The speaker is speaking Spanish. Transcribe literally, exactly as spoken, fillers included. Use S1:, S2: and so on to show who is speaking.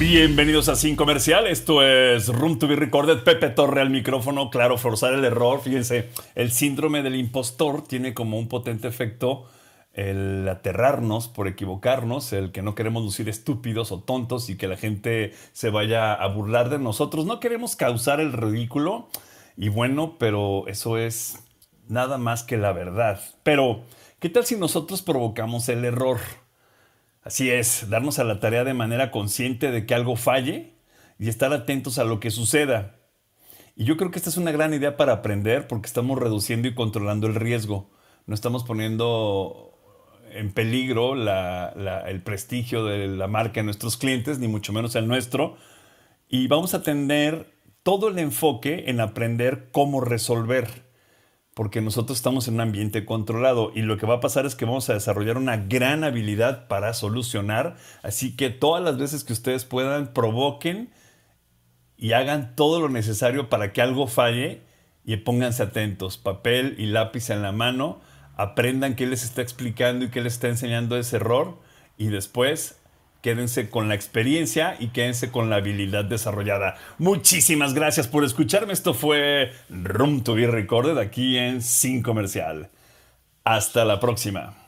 S1: Bienvenidos a Sin Comercial, esto es Room to be Recorded, Pepe Torre al micrófono, claro, forzar el error. Fíjense, el síndrome del impostor tiene como un potente efecto el aterrarnos por equivocarnos, el que no queremos lucir estúpidos o tontos y que la gente se vaya a burlar de nosotros. No queremos causar el ridículo y bueno, pero eso es nada más que la verdad. Pero, ¿qué tal si nosotros provocamos el error? Así es, darnos a la tarea de manera consciente de que algo falle y estar atentos a lo que suceda. Y yo creo que esta es una gran idea para aprender porque estamos reduciendo y controlando el riesgo. No estamos poniendo en peligro la, la, el prestigio de la marca de nuestros clientes, ni mucho menos el nuestro. Y vamos a tener todo el enfoque en aprender cómo resolver. Porque nosotros estamos en un ambiente controlado y lo que va a pasar es que vamos a desarrollar una gran habilidad para solucionar. Así que todas las veces que ustedes puedan, provoquen y hagan todo lo necesario para que algo falle y pónganse atentos. Papel y lápiz en la mano, aprendan qué les está explicando y qué les está enseñando ese error y después quédense con la experiencia y quédense con la habilidad desarrollada. Muchísimas gracias por escucharme. Esto fue Room to be Recorded aquí en Sin Comercial. Hasta la próxima.